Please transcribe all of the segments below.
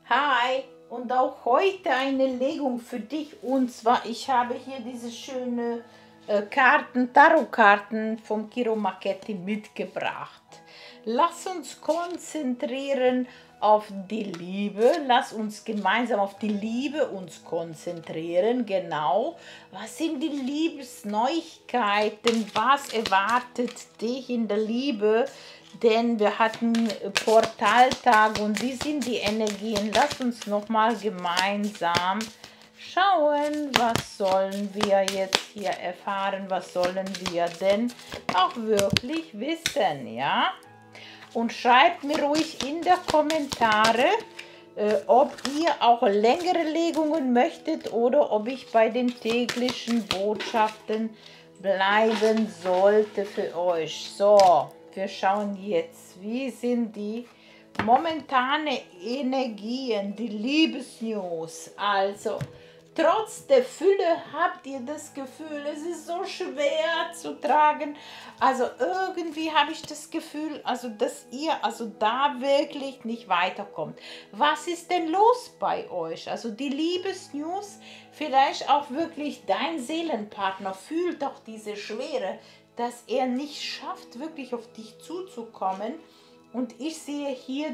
Hi, und auch heute eine Legung für dich. Und zwar, ich habe hier diese schöne Karten, Tarotkarten vom Kiro Marchetti mitgebracht. Lass uns konzentrieren auf die Liebe. Lass uns gemeinsam auf die Liebe uns konzentrieren. Genau. Was sind die Liebesneuigkeiten? Was erwartet dich in der Liebe? Denn wir hatten Portaltag und wie sind die Energien? Lass uns nochmal gemeinsam schauen, was sollen wir jetzt hier erfahren, was sollen wir denn auch wirklich wissen, ja? Und schreibt mir ruhig in die Kommentare, ob ihr auch längere Legungen möchtet oder ob ich bei den täglichen Botschaften bleiben sollte für euch. So, wir schauen jetzt, wie sind die momentane Energien, die Liebesnews. Also, trotz der Fülle habt ihr das Gefühl, es ist so schwer zu tragen. Also irgendwie habe ich das Gefühl, also dass ihr also da wirklich nicht weiterkommt. Was ist denn los bei euch? Also die Liebesnews, vielleicht auch wirklich dein Seelenpartner fühlt doch diese Schwere, dass er nicht schafft, wirklich auf dich zuzukommen. Und ich sehe hier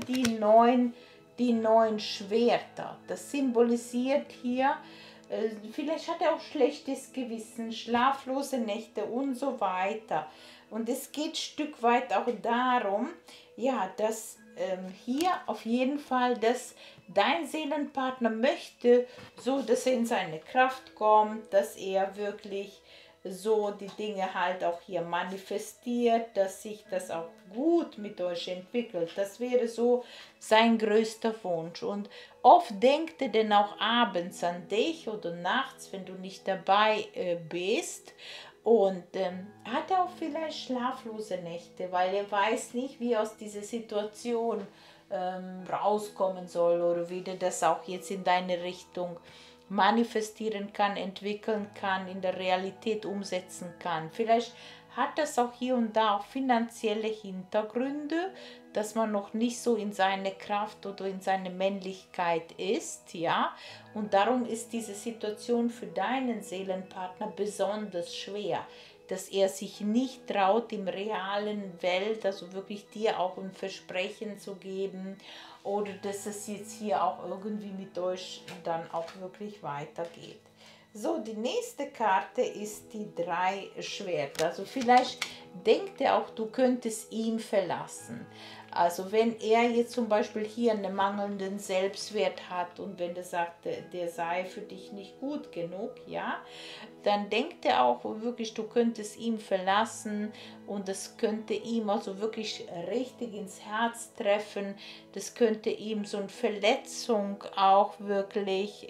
die neuen Schwerter. Das symbolisiert hier, vielleicht hat er auch schlechtes Gewissen, schlaflose Nächte und so weiter. Und es geht ein Stück weit auch darum, ja, dass hier auf jeden Fall, dass dein Seelenpartner möchte, so dass er in seine Kraft kommt, dass er wirklich so die Dinge halt auch hier manifestiert, dass sich das auch gut mit euch entwickelt. Das wäre so sein größter Wunsch. Und oft denkt er denn auch abends an dich oder nachts, wenn du nicht dabei bist. Und hat er auch vielleicht schlaflose Nächte, weil er weiß nicht, wie er aus dieser Situation rauskommen soll oder wie der das auch jetzt in deine Richtung manifestieren kann, entwickeln kann, in der Realität umsetzen kann. Vielleicht hat das auch hier und da auch finanzielle Hintergründe, dass man noch nicht so in seine Kraft oder in seine Männlichkeit ist, ja. Und darum ist diese Situation für deinen Seelenpartner besonders schwer, dass er sich nicht traut, im realen Welt, also wirklich dir auch ein Versprechen zu geben oder dass es jetzt hier auch irgendwie mit euch dann auch wirklich weitergeht. So, die nächste Karte ist die 3 Schwerter. Also vielleicht denkt er auch, du könntest ihn verlassen. Also wenn er jetzt zum Beispiel hier einen mangelnden Selbstwert hat und wenn er sagt, der sei für dich nicht gut genug, ja, dann denkt er auch wirklich, du könntest ihn verlassen und das könnte ihm also wirklich richtig ins Herz treffen. Das könnte ihm so eine Verletzung auch wirklich,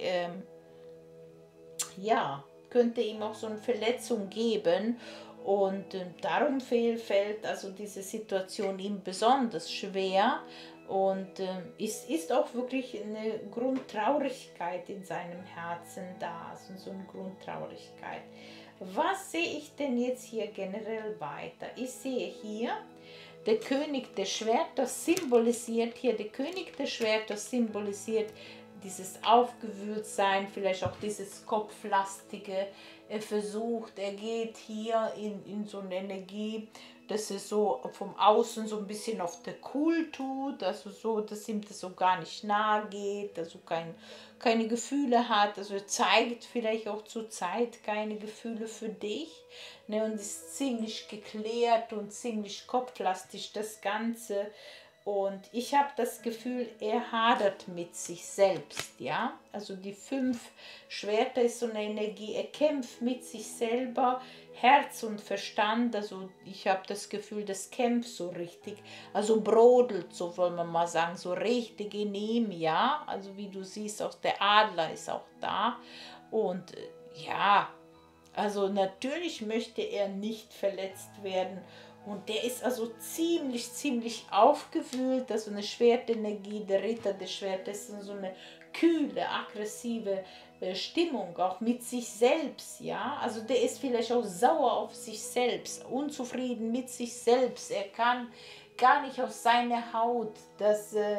ja, könnte ihm auch so eine Verletzung geben. Und darum fällt also diese Situation ihm besonders schwer. Und es ist auch wirklich eine Grundtraurigkeit in seinem Herzen da, also so eine Grundtraurigkeit. Was sehe ich denn jetzt hier generell weiter? Ich sehe hier, der König der Schwerter symbolisiert hier, der König der Schwerter symbolisiert dieses Aufgewühltsein, vielleicht auch dieses Kopflastige. Er versucht, er geht hier in so eine Energie, dass er so vom Außen so ein bisschen auf der Cool tut, also so, dass ihm das so gar nicht nahe geht, also keine Gefühle hat, also er zeigt vielleicht auch zur Zeit keine Gefühle für dich, ne, und ist ziemlich geklärt und ziemlich kopflastig das Ganze. Und ich habe das Gefühl, er hadert mit sich selbst, ja. Also die 5 Schwerter ist so eine Energie, er kämpft mit sich selber, Herz und Verstand. Also ich habe das Gefühl, das kämpft so richtig, also brodelt, so wollen wir mal sagen, so richtig in ihm, ja. Also wie du siehst, auch der Adler ist auch da. Und ja, also natürlich möchte er nicht verletzt werden und der ist also ziemlich aufgewühlt. Also eine Schwertenergie, der Ritter des Schwertes ist so eine kühle, aggressive Stimmung, auch mit sich selbst, ja. Also der ist vielleicht auch sauer auf sich selbst, unzufrieden mit sich selbst. Er kann gar nicht aus seiner Haut.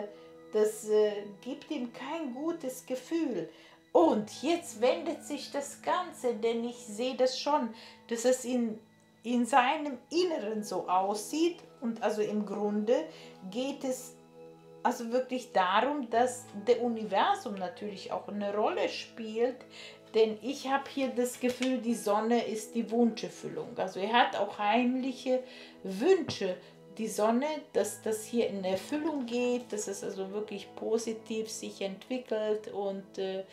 Das gibt ihm kein gutes Gefühl. Und jetzt wendet sich das Ganze, denn ich sehe das schon, dass es in seinem Inneren so aussieht. Und also im Grunde geht es also wirklich darum, dass der Universum natürlich auch eine Rolle spielt, denn ich habe hier das Gefühl, die Sonne ist die Wunscherfüllung. Also er hat auch heimliche Wünsche. Die Sonne, dass das hier in Erfüllung geht, dass es also wirklich positiv sich entwickelt und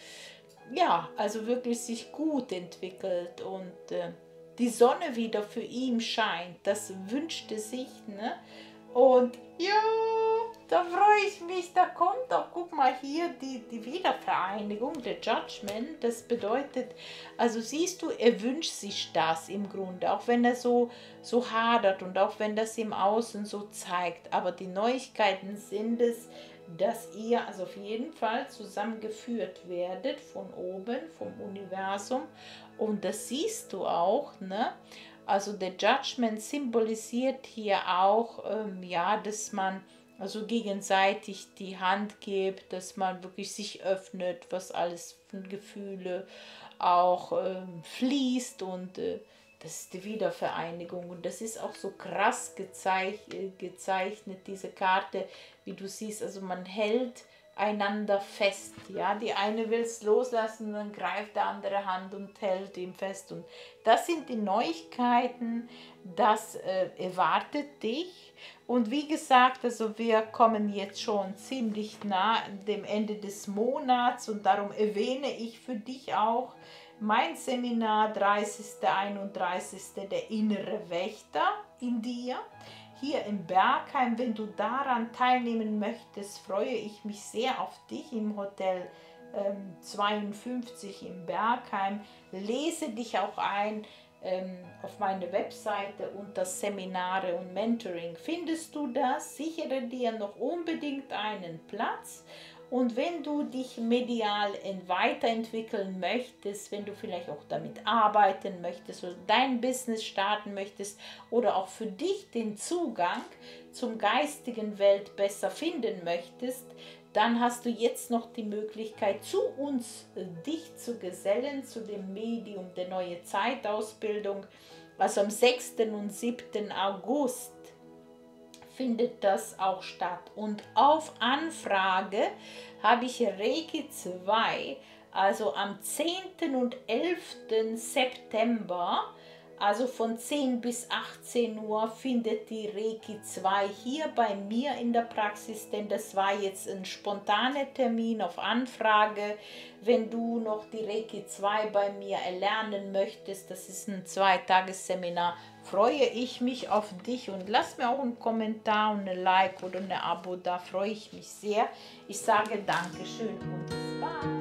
ja, also wirklich sich gut entwickelt und die Sonne wieder für ihn scheint. Das wünschte sich, ne? Und ja, da freue ich mich, da kommt auch, guck mal hier, die Wiedervereinigung, der Judgment, das bedeutet, also siehst du, er wünscht sich das im Grunde, auch wenn er so hadert und auch wenn das im Außen so zeigt, aber die Neuigkeiten sind es, dass ihr also auf jeden Fall zusammengeführt werdet von oben, vom Universum und das siehst du auch, ne? Also der Judgment symbolisiert hier auch, ja, dass man also gegenseitig die Hand gibt, dass man wirklich sich öffnet, was alles von Gefühle auch fließt und das ist die Wiedervereinigung und das ist auch so krass gezeichnet, diese Karte, wie du siehst, also man hält einander fest, ja, die eine will es loslassen, dann greift der andere Hand und hält ihm fest und das sind die Neuigkeiten, das erwartet dich und wie gesagt, also wir kommen jetzt schon ziemlich nah dem Ende des Monats und darum erwähne ich für dich auch mein Seminar 30. 31. der innere Wächter in dir hier in Bergheim. Wenn du daran teilnehmen möchtest, freue ich mich sehr auf dich im Hotel 52 in Bergheim. Lese dich auch ein auf meine Webseite unter Seminare und Mentoring. Findest du das? Sichere dir noch unbedingt einen Platz. Und wenn du dich medial weiterentwickeln möchtest, wenn du vielleicht auch damit arbeiten möchtest oder dein Business starten möchtest oder auch für dich den Zugang zum geistigen Welt besser finden möchtest, dann hast du jetzt noch die Möglichkeit, zu uns dich zu gesellen, zu dem Medium der Neue Zeitausbildung. Also am 6. und 7. August findet das auch statt. Und auf Anfrage habe ich Reiki 2, also am 10. und 11. September, also von 10 bis 18 Uhr findet die Reiki 2 hier bei mir in der Praxis, denn das war jetzt ein spontaner Termin auf Anfrage. Wenn du noch die Reiki 2 bei mir erlernen möchtest, das ist ein 2-Tages-Seminar, freue ich mich auf dich und lass mir auch einen Kommentar und ein Like oder ein Abo, da freue ich mich sehr. Ich sage Dankeschön und bis bald.